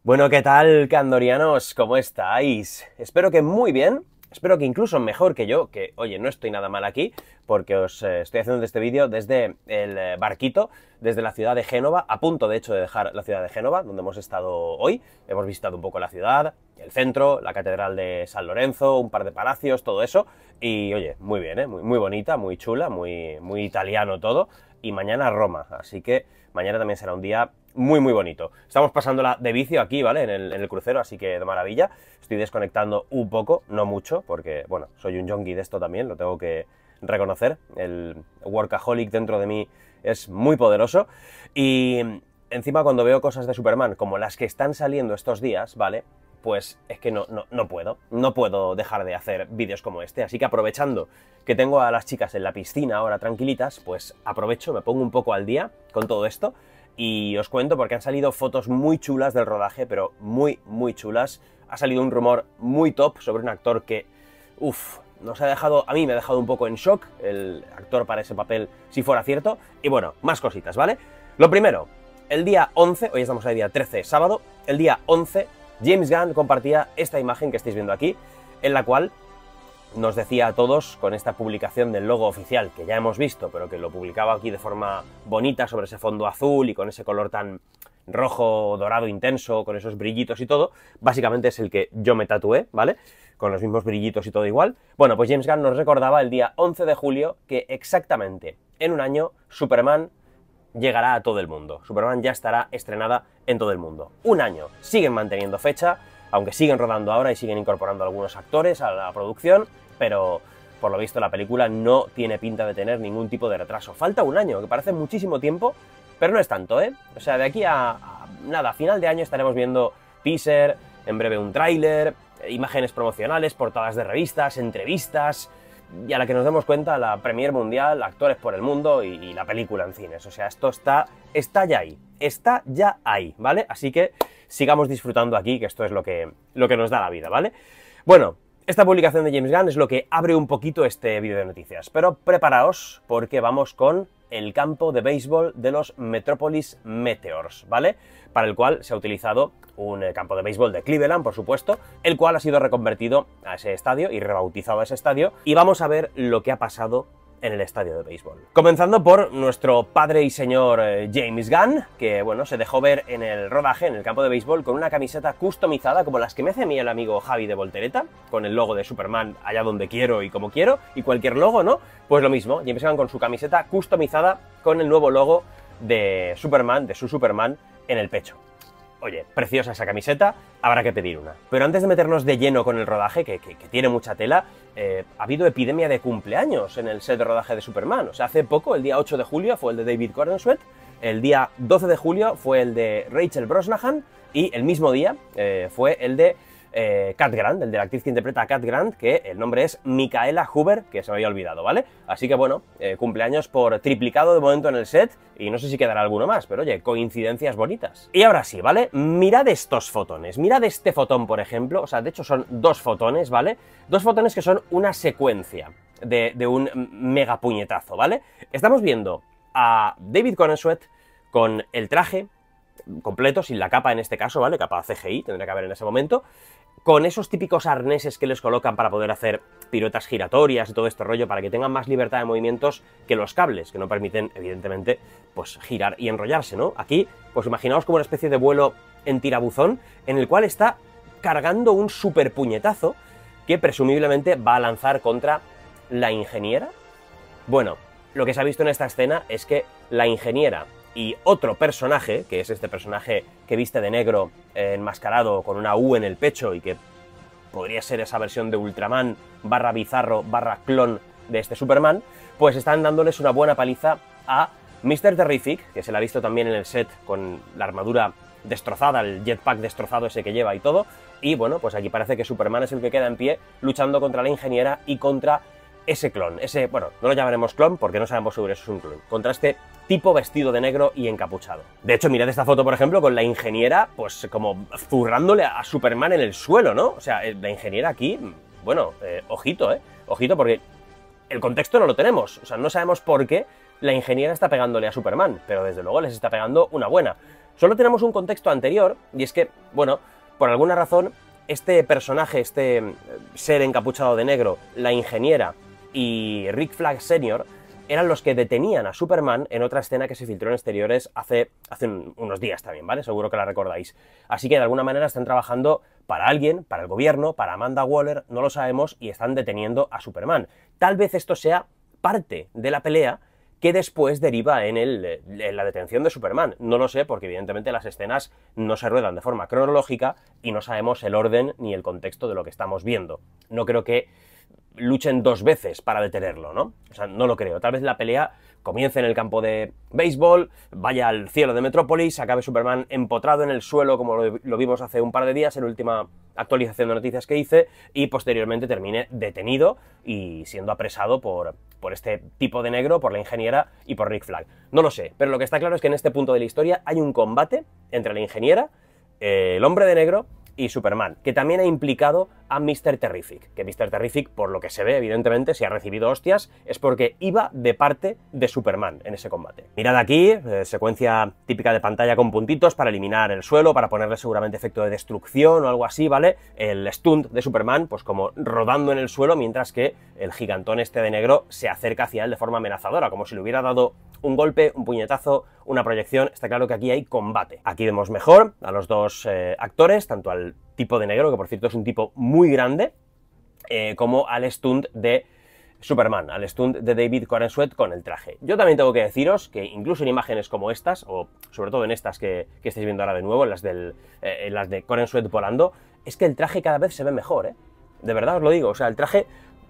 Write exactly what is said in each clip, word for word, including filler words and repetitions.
Bueno, ¿qué tal, candorianos? ¿Cómo estáis? Espero que muy bien, espero que incluso mejor que yo, que, oye, no estoy nada mal aquí, porque os eh, estoy haciendo este vídeo desde el eh, barquito, desde la ciudad de Génova, a punto, de hecho, de dejar la ciudad de Génova, donde hemos estado hoy. Hemos visitado un poco la ciudad, el centro, la catedral de San Lorenzo, un par de palacios, todo eso, y, oye, muy bien, ¿eh? Muy, muy bonita, muy chula, muy, muy italiano todo, y mañana Roma, así que mañana también será un día muy muy bonito. Estamos pasándola de vicio aquí, ¿vale? En el, en el crucero, así que de maravilla. Estoy desconectando un poco, no mucho, porque, bueno, soy un junkie de esto también, lo tengo que reconocer. El workaholic dentro de mí es muy poderoso. Y encima cuando veo cosas de Superman, como las que están saliendo estos días, ¿vale? Pues es que no, no, no puedo, no puedo dejar de hacer vídeos como este, así que aprovechando que tengo a las chicas en la piscina ahora tranquilitas, pues aprovecho, me pongo un poco al día con todo esto y os cuento porque han salido fotos muy chulas del rodaje, pero muy, muy chulas. Ha salido un rumor muy top sobre un actor que, uff, nos ha dejado, a mí me ha dejado un poco en shock, el actor para ese papel si fuera cierto, y bueno, más cositas, ¿vale? Lo primero, el día once, hoy estamos el día trece, sábado, el día once, James Gunn compartía esta imagen que estáis viendo aquí, en la cual nos decía a todos, con esta publicación del logo oficial, que ya hemos visto, pero que lo publicaba aquí de forma bonita, sobre ese fondo azul y con ese color tan rojo, dorado, intenso, con esos brillitos y todo, básicamente es el que yo me tatué, ¿vale? Con los mismos brillitos y todo igual. Bueno, pues James Gunn nos recordaba el día once de julio que exactamente en un año Superman llegará a todo el mundo. Superman ya estará estrenada en todo el mundo. Un año. Siguen manteniendo fecha, aunque siguen rodando ahora y siguen incorporando algunos actores a la producción, pero por lo visto la película no tiene pinta de tener ningún tipo de retraso. Falta un año, que parece muchísimo tiempo, pero no es tanto, ¿eh? O sea, de aquí a, a nada, a final de año estaremos viendo teaser, en breve un tráiler, imágenes promocionales, portadas de revistas, entrevistas, y a la que nos demos cuenta, la premier mundial, actores por el mundo y, y la película en cines. O sea, esto está, está ya ahí, está ya ahí, ¿vale? Así que sigamos disfrutando aquí, que esto es lo que, lo que nos da la vida, ¿vale? Bueno, esta publicación de James Gunn es lo que abre un poquito este vídeo de noticias, pero preparaos porque vamos con el campo de béisbol de los Metropolis Meteors, ¿vale? Para el cual se ha utilizado un campo de béisbol de Cleveland, por supuesto, el cual ha sido reconvertido a ese estadio y rebautizado a ese estadio, y vamos a ver lo que ha pasado en el estadio de béisbol. Comenzando por nuestro padre y señor eh, James Gunn, que, bueno, se dejó ver en el rodaje, en el campo de béisbol, con una camiseta customizada, como las que me hace a mí el amigo Javi de Voltereta, con el logo de Superman allá donde quiero y como quiero, y cualquier logo, ¿no? Pues lo mismo, James Gunn con su camiseta customizada con el nuevo logo de Superman, de su Superman, en el pecho. Oye, preciosa esa camiseta, habrá que pedir una. Pero antes de meternos de lleno con el rodaje, que, que, que tiene mucha tela, eh, ha habido epidemia de cumpleaños en el set de rodaje de Superman. O sea, hace poco, el día ocho de julio, fue el de David Corenswet, el día doce de julio fue el de Rachel Brosnahan, y el mismo día eh, fue el de eh, Cat Grant, el de la actriz que interpreta a Cat Grant, que el nombre es Micaela Huber, que se me había olvidado, ¿vale? Así que bueno, eh, cumpleaños por triplicado de momento en el set, y no sé si quedará alguno más, pero oye, coincidencias bonitas. Y ahora sí, ¿vale? Mirad estos fotones, mirad este fotón, por ejemplo, o sea, de hecho son dos fotones, ¿vale? Dos fotones que son una secuencia de, de un mega puñetazo, ¿vale? Estamos viendo a David Corenswet con el traje completo, sin la capa en este caso, ¿vale? Capa C G I, tendría que haber en ese momento, con esos típicos arneses que les colocan para poder hacer piruetas giratorias y todo este rollo, para que tengan más libertad de movimientos que los cables, que no permiten, evidentemente, pues girar y enrollarse, ¿no? Aquí, pues imaginaos como una especie de vuelo en tirabuzón, en el cual está cargando un super puñetazo que presumiblemente va a lanzar contra la ingeniera. Bueno, lo que se ha visto en esta escena es que la ingeniera y otro personaje, que es este personaje que viste de negro, eh, enmascarado con una U en el pecho y que podría ser esa versión de Ultraman barra bizarro barra clon de este Superman, pues están dándoles una buena paliza a míster Terrific, que se la ha visto también en el set con la armadura destrozada, el jetpack destrozado ese que lleva y todo, y bueno, pues aquí parece que Superman es el que queda en pie luchando contra la ingeniera y contra ese clon, ese, bueno, no lo llamaremos clon porque no sabemos seguro si es un clon, contra este tipo vestido de negro y encapuchado. De hecho, mirad esta foto, por ejemplo, con la ingeniera, pues como zurrándole a Superman en el suelo, ¿no? O sea, la ingeniera aquí, bueno, eh, ojito, ¿eh? Ojito, porque el contexto no lo tenemos, o sea, no sabemos por qué la ingeniera está pegándole a Superman, pero desde luego les está pegando una buena. Solo tenemos un contexto anterior, y es que, bueno, por alguna razón, este personaje, este ser encapuchado de negro, la ingeniera y Rick Flag senior eran los que detenían a Superman en otra escena que se filtró en exteriores hace, hace un, unos días también, ¿vale? Seguro que la recordáis. Así que de alguna manera están trabajando para alguien, para el gobierno, para Amanda Waller, no lo sabemos, y están deteniendo a Superman. Tal vez esto sea parte de la pelea que después deriva en, el, en la detención de Superman. No lo sé, porque evidentemente las escenas no se ruedan de forma cronológica y no sabemos el orden ni el contexto de lo que estamos viendo. No creo que luchen dos veces para detenerlo, ¿no? O sea, no lo creo. Tal vez la pelea comience en el campo de béisbol, vaya al cielo de Metrópolis, acabe Superman empotrado en el suelo, como lo, lo vimos hace un par de días en la última actualización de noticias que hice, y posteriormente termine detenido y siendo apresado por, por este tipo de negro, por la ingeniera y por Rick Flag. No lo sé, pero lo que está claro es que en este punto de la historia hay un combate entre la ingeniera, eh, el hombre de negro y Superman, que también ha implicado a míster Terrific, que míster Terrific, por lo que se ve, evidentemente, si ha recibido hostias, es porque iba de parte de Superman en ese combate. Mirad aquí, eh, secuencia típica de pantalla con puntitos para eliminar el suelo, para ponerle seguramente efecto de destrucción o algo así, ¿vale? El stunt de Superman, pues como rodando en el suelo, mientras que el gigantón este de negro se acerca hacia él de forma amenazadora, como si le hubiera dado un golpe, un puñetazo, una proyección. Está claro que aquí hay combate. Aquí vemos mejor a los dos eh, actores, tanto al tipo de negro, que por cierto es un tipo muy grande, eh, como al stunt de Superman, al stunt de David Corenswet con el traje. Yo también tengo que deciros que incluso en imágenes como estas, o sobre todo en estas que, que estáis viendo ahora de nuevo, en las, del, eh, en las de Corenswet volando, es que el traje cada vez se ve mejor, ¿eh? De verdad os lo digo, o sea, el traje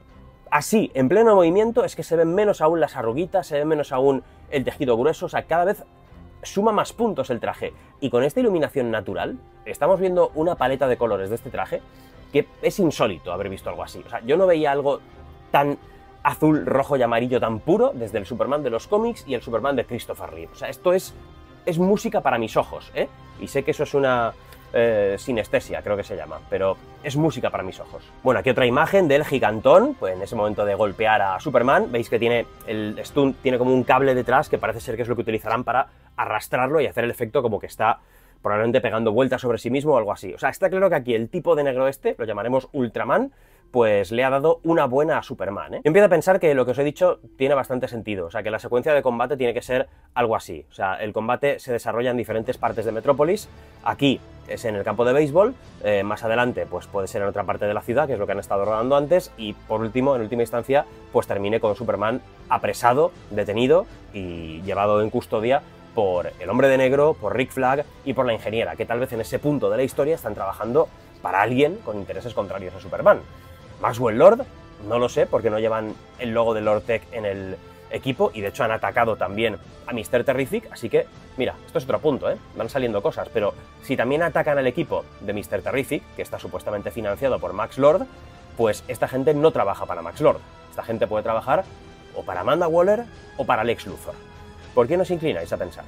así, en pleno movimiento, es que se ven menos aún las arruguitas, se ve menos aún el tejido grueso, o sea, cada vez suma más puntos el traje. Y con esta iluminación natural, estamos viendo una paleta de colores de este traje que es insólito haber visto algo así. O sea, yo no veía algo tan azul, rojo y amarillo tan puro desde el Superman de los cómics y el Superman de Christopher Reeve. O sea, esto es, es música para mis ojos, ¿eh? Y sé que eso es una eh, sinestesia, creo que se llama, pero es música para mis ojos. Bueno, aquí otra imagen del gigantón, pues en ese momento de golpear a Superman, veis que tiene el stunt, tiene como un cable detrás que parece ser que es lo que utilizarán para arrastrarlo y hacer el efecto como que está probablemente pegando vueltas sobre sí mismo o algo así. O sea, está claro que aquí el tipo de negro este, lo llamaremos Ultraman, pues le ha dado una buena a Superman, ¿eh? Yo empiezo a pensar que lo que os he dicho tiene bastante sentido, o sea, que la secuencia de combate tiene que ser algo así. O sea, el combate se desarrolla en diferentes partes de Metrópolis, aquí es en el campo de béisbol, eh, más adelante pues puede ser en otra parte de la ciudad, que es lo que han estado rodando antes, y por último, en última instancia, pues termine con Superman apresado, detenido y llevado en custodia por el hombre de negro, por Rick Flag y por la ingeniera, que tal vez en ese punto de la historia están trabajando para alguien con intereses contrarios a Superman. Maxwell Lord, no lo sé, porque no llevan el logo de Lord Tech en el equipo, y de hecho han atacado también a míster Terrific, así que, mira, esto es otro punto, ¿eh? Van saliendo cosas, pero si también atacan al equipo de míster Terrific, que está supuestamente financiado por Max Lord, pues esta gente no trabaja para Max Lord. Esta gente puede trabajar o para Amanda Waller o para Lex Luthor. ¿Por qué no os inclináis a pensar?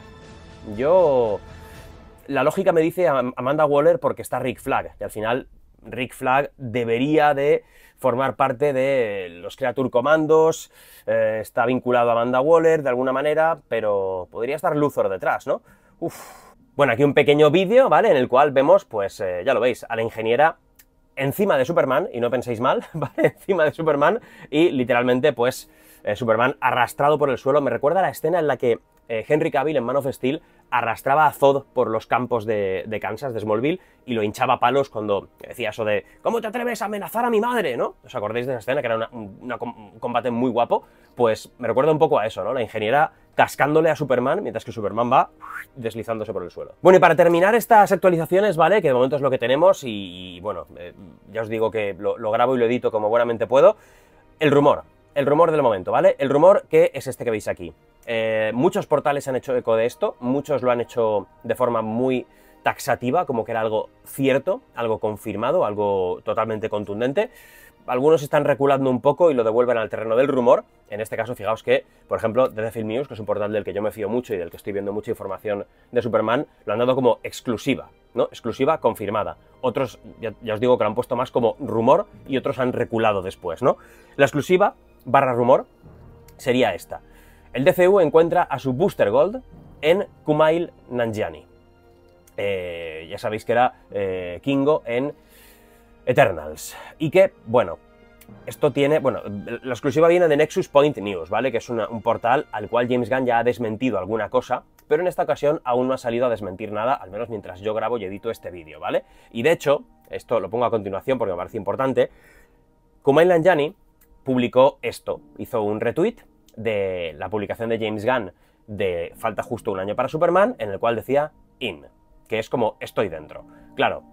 Yo... La lógica me dice a Amanda Waller porque está Rick Flag, y al final Rick Flag debería de formar parte de los Creature Commandos, eh, está vinculado a Amanda Waller de alguna manera, pero podría estar Luthor detrás, ¿no? Uf. Bueno, aquí un pequeño vídeo, ¿vale?, en el cual vemos, pues, eh, ya lo veis, a la ingeniera encima de Superman, y no penséis mal, ¿vale?, encima de Superman, y literalmente, pues, eh, Superman arrastrado por el suelo. Me recuerda a la escena en la que eh, Henry Cavill en Man of Steel arrastraba a Zod por los campos de, de Kansas, de Smallville, y lo hinchaba a palos cuando decía eso de ¿cómo te atreves a amenazar a mi madre?, ¿no? ¿Os acordáis de esa escena? Que era una, una, un combate muy guapo. Pues me recuerda un poco a eso, ¿no? La ingeniera cascándole a Superman, mientras que Superman va deslizándose por el suelo. Bueno, y para terminar estas actualizaciones, ¿vale?, que de momento es lo que tenemos, y, y bueno, eh, ya os digo que lo, lo grabo y lo edito como buenamente puedo. El rumor, el rumor del momento, ¿vale? El rumor que es este que veis aquí. Eh, muchos portales han hecho eco de esto, muchos lo han hecho de forma muy taxativa, como que era algo cierto, algo confirmado, algo totalmente contundente. Algunos están reculando un poco y lo devuelven al terreno del rumor. En este caso, fijaos que, por ejemplo, The Film News, que es un portal del que yo me fío mucho y del que estoy viendo mucha información de Superman, lo han dado como exclusiva, ¿no? Exclusiva confirmada. Otros, ya, ya os digo que lo han puesto más como rumor, y otros han reculado después, ¿no? La exclusiva barra rumor sería esta. El D C U encuentra a su Booster Gold en Kumail Nanjiani. eh, ya sabéis que era eh, Kingo en Eternals. Y que, bueno, esto tiene, bueno, la exclusiva viene de Nexus Point News, ¿vale? Que es una, un portal al cual James Gunn ya ha desmentido alguna cosa, pero en esta ocasión aún no ha salido a desmentir nada, al menos mientras yo grabo y edito este vídeo, ¿vale? Y de hecho, esto lo pongo a continuación porque me parece importante, Kumail Nanjiani publicó esto, hizo un retweet de la publicación de James Gunn de Falta justo un año para Superman, en el cual decía in, que es como estoy dentro. Claro,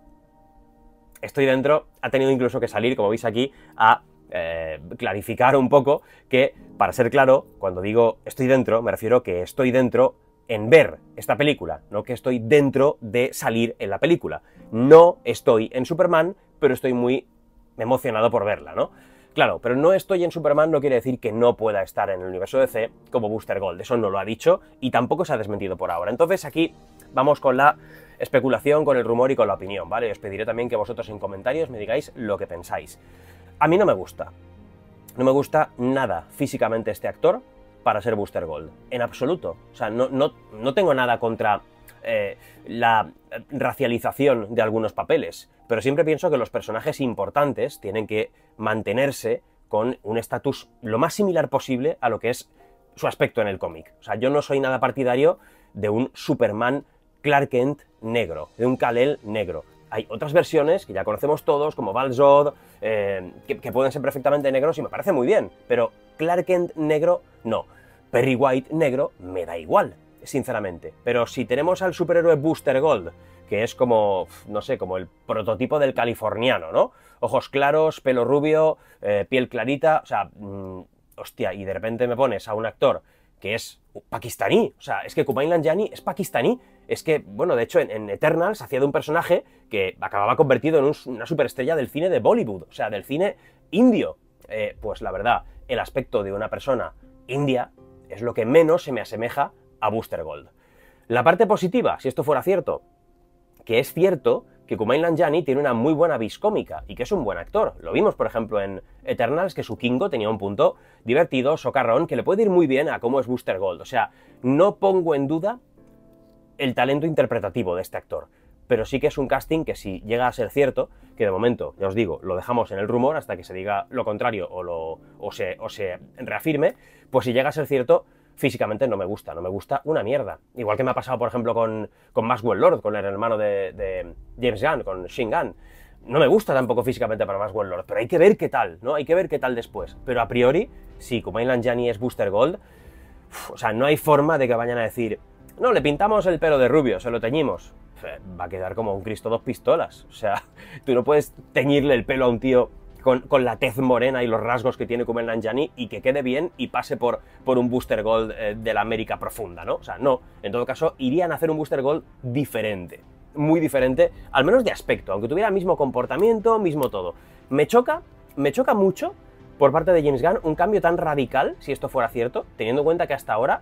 estoy dentro ha tenido incluso que salir, como veis aquí, a eh, clarificar un poco que, para ser claro, cuando digo estoy dentro, me refiero que estoy dentro en ver esta película, no que estoy dentro de salir en la película. No estoy en Superman, pero estoy muy emocionado por verla, ¿no? Claro, pero no estoy en Superman no quiere decir que no pueda estar en el universo D C como Booster Gold, eso no lo ha dicho y tampoco se ha desmentido por ahora. Entonces aquí vamos con la especulación, con el rumor y con la opinión, ¿vale? Os pediré también que vosotros en comentarios me digáis lo que pensáis. A mí no me gusta, no me gusta nada físicamente este actor para ser Booster Gold, en absoluto. O sea, no, no, no tengo nada contra eh, la racialización de algunos papeles, pero siempre pienso que los personajes importantes tienen que mantenerse con un estatus lo más similar posible a lo que es su aspecto en el cómic. O sea, yo no soy nada partidario de un Superman Clark Kent negro, de un Kal-El negro. Hay otras versiones que ya conocemos todos, como Val-Zod, eh, que, que pueden ser perfectamente negros y me parece muy bien, pero Clark Kent negro, no. Perry White negro, me da igual, sinceramente. Pero si tenemos al superhéroe Booster Gold, que es como, no sé, como el prototipo del californiano, ¿no? Ojos claros, pelo rubio, eh, piel clarita, o sea, mmm, hostia, y de repente me pones a un actor que es pakistaní, o sea, es que Kumail Nanjiani es pakistaní, es que, bueno, de hecho en, en Eternals hacía de un personaje que acababa convertido en un, una superestrella del cine de Bollywood, o sea, del cine indio. Eh, pues la verdad, el aspecto de una persona india es lo que menos se me asemeja a Booster Gold. La parte positiva, si esto fuera cierto, que es cierto que Kumail Nanjiani tiene una muy buena vis cómica y que es un buen actor. Lo vimos, por ejemplo, en Eternals, que su Kingo tenía un punto divertido, socarrón, que le puede ir muy bien a cómo es Booster Gold. O sea, no pongo en duda el talento interpretativo de este actor, pero sí que es un casting que si llega a ser cierto, que de momento, ya os digo, lo dejamos en el rumor hasta que se diga lo contrario o, lo, o, se, o se reafirme, pues si llega a ser cierto, físicamente no me gusta, no me gusta una mierda. Igual que me ha pasado, por ejemplo, con, con Maxwell Lord, con el hermano de, de James Gunn, con Shin Gunn. No me gusta tampoco físicamente para Maxwell Lord, pero hay que ver qué tal, ¿no? Hay que ver qué tal después. Pero a priori, si Kumail Nanjiani es Booster Gold, uf, o sea, no hay forma de que vayan a decir, no, le pintamos el pelo de rubio, se lo teñimos. Va a quedar como un Cristo dos pistolas. O sea, tú no puedes teñirle el pelo a un tío Con, con la tez morena y los rasgos que tiene Kumail Nanjiani y que quede bien y pase por, por un Booster Gold eh, de la América profunda, ¿no? O sea, no. En todo caso, irían a hacer un Booster Gold diferente. Muy diferente, al menos de aspecto, aunque tuviera el mismo comportamiento, mismo todo. Me choca, me choca mucho por parte de James Gunn un cambio tan radical, si esto fuera cierto, teniendo en cuenta que hasta ahora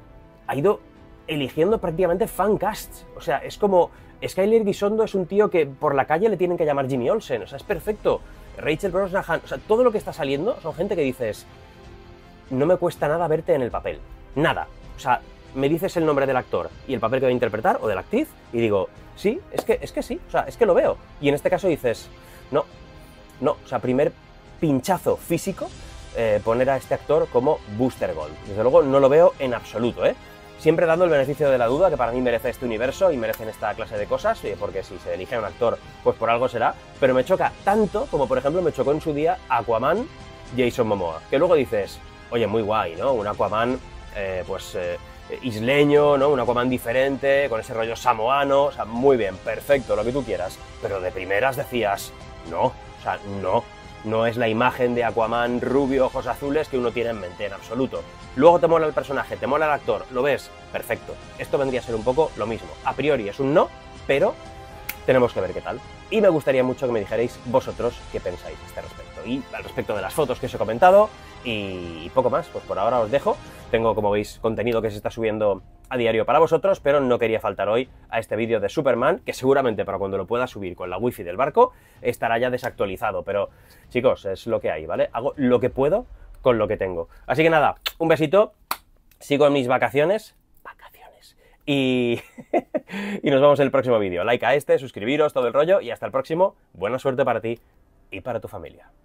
ha ido eligiendo prácticamente fancasts. O sea, es como Skyler Gisondo es un tío que por la calle le tienen que llamar Jimmy Olsen, o sea, es perfecto. Rachel Brosnahan, o sea, todo lo que está saliendo son gente que dices, no me cuesta nada verte en el papel, nada. O sea, me dices el nombre del actor y el papel que va a interpretar, o de la actriz, y digo, sí, es que, es que sí, o sea, es que lo veo. Y en este caso dices, no, no, o sea, primer pinchazo físico, eh, poner a este actor como Booster Gold. Desde luego no lo veo en absoluto, ¿eh? Siempre dando el beneficio de la duda, que para mí merece este universo y merecen esta clase de cosas, porque si se elige a un actor, pues por algo será, pero me choca tanto como, por ejemplo, me chocó en su día Aquaman, Jason Momoa, que luego dices, oye, muy guay, ¿no? Un Aquaman, eh, pues, eh, isleño, ¿no? Un Aquaman diferente, con ese rollo samoano, o sea, muy bien, perfecto, lo que tú quieras, pero de primeras decías, no, o sea, no. No es la imagen de Aquaman rubio, ojos azules que uno tiene en mente, en absoluto. Luego te mola el personaje, te mola el actor, lo ves, perfecto. Esto vendría a ser un poco lo mismo. A priori es un no, pero tenemos que ver qué tal. Y me gustaría mucho que me dijerais vosotros qué pensáis a este respecto. Y al respecto de las fotos que os he comentado y poco más, pues por ahora os dejo. Tengo, como veis, contenido que se está subiendo a diario para vosotros, pero no quería faltar hoy a este vídeo de Superman, que seguramente para cuando lo pueda subir con la wifi del barco estará ya desactualizado, pero chicos, es lo que hay, ¿vale? Hago lo que puedo con lo que tengo. Así que nada, un besito, sigo en mis vacaciones, vacaciones, Y, y nos vemos en el próximo vídeo. Like a este, suscribiros, todo el rollo, y hasta el próximo. Buena suerte para ti y para tu familia.